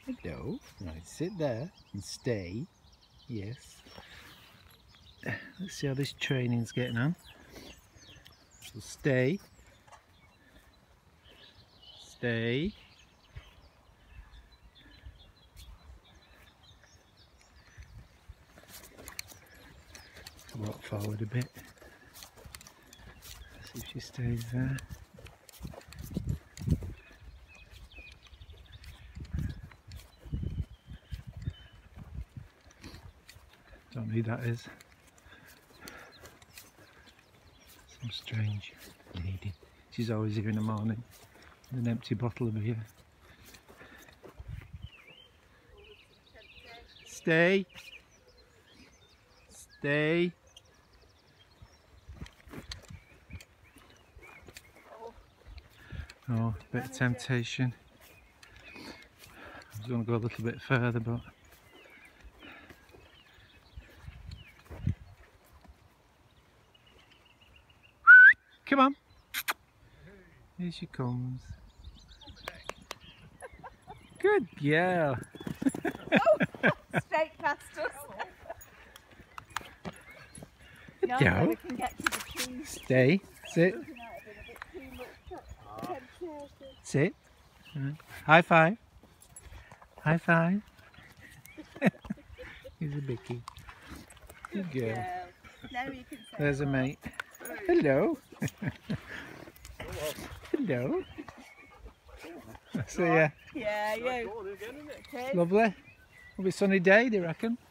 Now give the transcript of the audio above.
Hello. Right, sit there and stay. Yes. Let's see how this training's getting on. So stay. Stay. Walk forward a bit. See if she stays there. Don't know who that is. Some strange lady. She's always here in the morning with an empty bottle of beer. Stay. Stay. Oh, a bit of temptation. I was going to go a little bit further, but come on. Here she comes. Good girl. Oh, straight past us. Good No, girl. we can get to the trees. Stay. Sit. Sit. High five. High five. He's a bickie. Good girl. Now you can say There's a hello. mate. Hello. Hello. See ya. Yeah, you. Lovely. It'll be a sunny day, do you reckon?